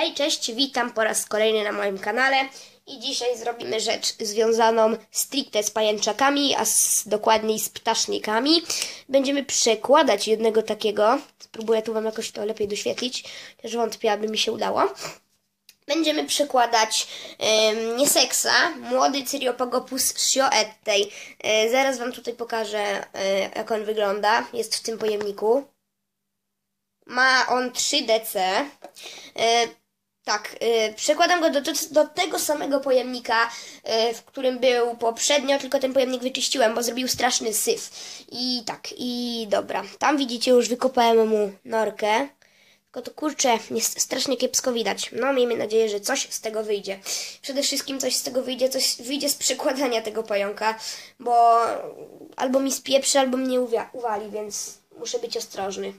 Hej, cześć, witam po raz kolejny na moim kanale i dzisiaj zrobimy rzecz związaną stricte z pajęczakami, a dokładniej z ptasznikami. Będziemy przekładać jednego takiego, spróbuję tu wam jakoś to lepiej doświetlić, też wątpię, aby mi się udało. Będziemy przekładać Nieseksa, młody Cyriopagopus sioettei. Zaraz wam tutaj pokażę, jak on wygląda, jest w tym pojemniku. Ma on 3 DC. Przekładam go do tego samego pojemnika, w którym był poprzednio, tylko ten pojemnik wyczyściłem, bo zrobił straszny syf. I dobra. Tam widzicie, już wykopałem mu norkę. Tylko to kurczę, jest strasznie kiepsko widać. No, miejmy nadzieję, że coś z tego wyjdzie. Przede wszystkim coś z tego wyjdzie, coś wyjdzie z przekładania tego pająka, bo albo mi spieprzy, albo mnie uwali, więc muszę być ostrożny.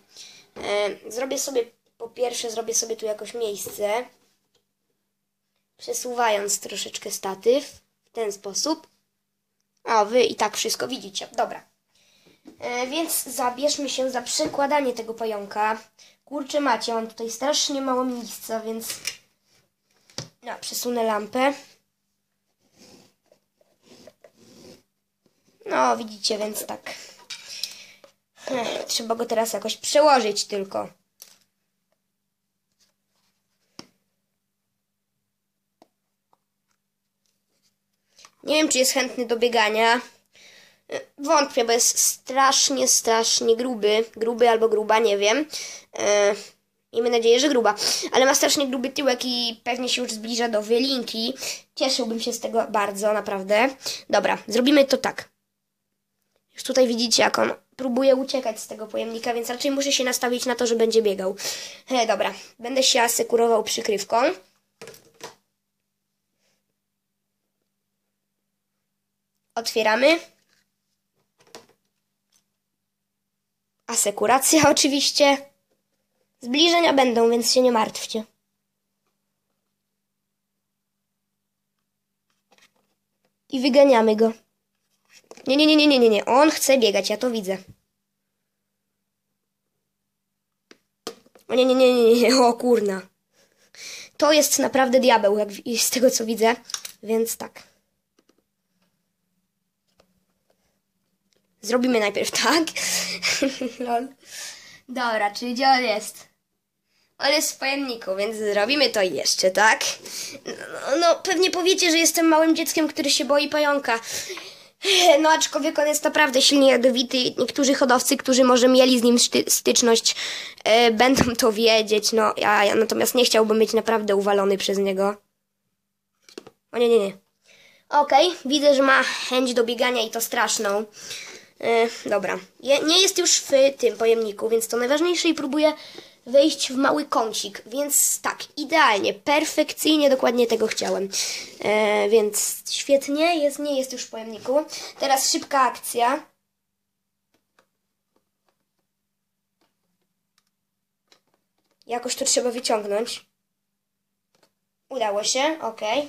Po pierwsze zrobię sobie tu jakoś miejsce, przesuwając troszeczkę statyw w ten sposób. A wy i tak wszystko widzicie. Dobra. Więc zabierzmy się za przekładanie tego pająka. Kurczę macie, mam tutaj strasznie mało miejsca, więc przesunę lampę. No, widzicie, więc tak. Trzeba go teraz jakoś przełożyć tylko. Nie wiem, czy jest chętny do biegania. Wątpię, bo jest strasznie gruby albo gruba, nie wiem. Miejmy nadzieję, że gruba. Ale ma strasznie gruby tyłek i pewnie się już zbliża do wylinki. Cieszyłbym się z tego bardzo, naprawdę. Dobra, zrobimy to tak. Już tutaj widzicie, jak on próbuje uciekać z tego pojemnika, więc raczej muszę się nastawić na to, że będzie biegał. Dobra, będę się asekurował przykrywką. Otwieramy. Asekuracja oczywiście. Zbliżenia będą, więc się nie martwcie. I wyganiamy go. Nie. On chce biegać, ja to widzę. O nie. O kurna. To jest naprawdę diabeł, jak z tego co widzę. Więc tak. Zrobimy najpierw tak. Lol. Dobra, czyli gdzie on jest? On jest w pojemniku, więc zrobimy to jeszcze, tak? No, pewnie powiecie, że jestem małym dzieckiem, który się boi pająka. No, aczkolwiek on jest naprawdę silnie jadowity. Niektórzy hodowcy, którzy może mieli z nim styczność, będą to wiedzieć. No, ja natomiast nie chciałbym być naprawdę uwalony przez niego. O nie. Okej, widzę, że ma chęć do biegania i to straszną. Dobra, nie jest już w tym pojemniku, więc to najważniejsze i próbuję wejść w mały kącik, więc tak, idealnie, perfekcyjnie, dokładnie tego chciałem. Więc świetnie, nie jest już w pojemniku. Teraz szybka akcja. Jakoś to trzeba wyciągnąć. Udało się, okej.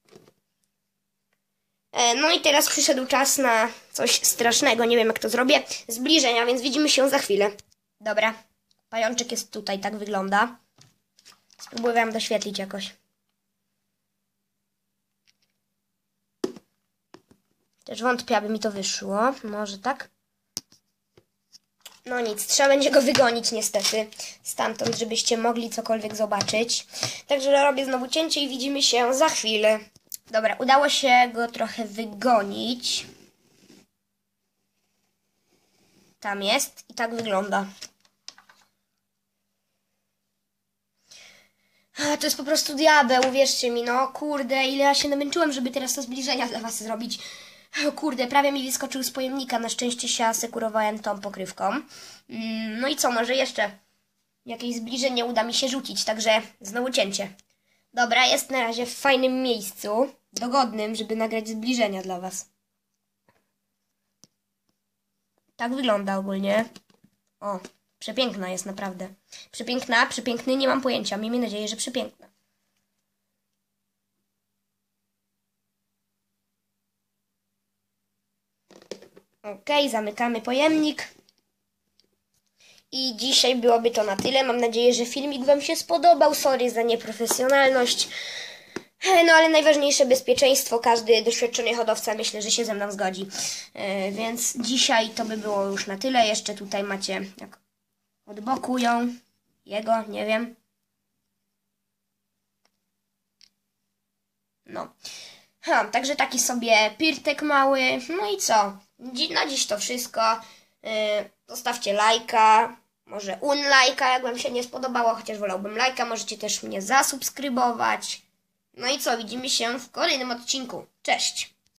No i teraz przyszedł czas na coś strasznego. Nie wiem, jak to zrobię. Zbliżenia, więc widzimy się za chwilę. Dobra. Pajączek jest tutaj, tak wygląda. Spróbuję wam doświetlić jakoś. Też wątpię, aby mi to wyszło. Może tak? No nic, trzeba będzie go wygonić niestety stamtąd, żebyście mogli cokolwiek zobaczyć. Także robię znowu cięcie i widzimy się za chwilę. Dobra, udało się go trochę wygonić. Tam jest i tak wygląda. To jest po prostu diabeł, uwierzcie mi, no kurde, ile ja się namęczyłem, żeby teraz to zbliżenia dla was zrobić. Kurde, prawie mi wyskoczył z pojemnika, na szczęście się asekurowałem tą pokrywką. No i co, może jeszcze jakieś zbliżenie uda mi się rzucić, także znowu cięcie. Dobra, jest na razie w fajnym miejscu, dogodnym, żeby nagrać zbliżenia dla was. Tak wygląda ogólnie. O, przepiękna jest naprawdę. Przepiękna, przepiękny, nie mam pojęcia. Miejmy nadzieję, że przepiękna. Okej, zamykamy pojemnik. I dzisiaj byłoby to na tyle. Mam nadzieję, że filmik Wam się spodobał. Sorry za nieprofesjonalność. No ale najważniejsze bezpieczeństwo. Każdy doświadczony hodowca myślę, że się ze mną zgodzi. Więc dzisiaj to by było już na tyle. Jeszcze tutaj macie, jak od boku ją, jego, nie wiem. No. Także taki sobie pirtek mały. No i co? Na dziś to wszystko. Zostawcie lajka. Może unlajka, jak Wam się nie spodobało, chociaż wolałbym lajka. Możecie też mnie zasubskrybować. No i co? Widzimy się w kolejnym odcinku. Cześć!